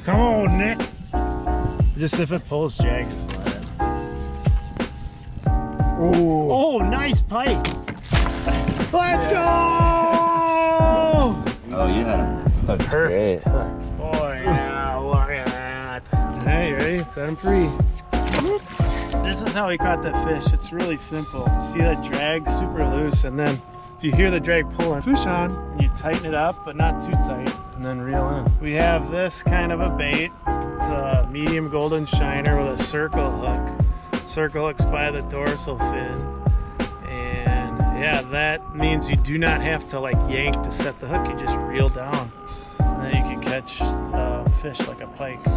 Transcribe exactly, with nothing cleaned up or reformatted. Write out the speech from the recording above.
Come on, Nick. Just if it pulls, Jag, just let it. Ooh. Oh, nice pike. Let's go! Oh, you had him. That's Perfect. Great. Boy, yeah, look at that. Hey, you ready? Set him free. This is how we caught that fish. It's really simple. See that drag super loose, and then if you hear the drag pulling, fish on, you tighten it up, but not too tight, and then reel in. We have this kind of a bait. It's a medium golden shiner with a circle hook. Circle hook's by the dorsal fin. And yeah, that means you do not have to like yank to set the hook. You just reel down, and then you can catch uh, fish like a pike.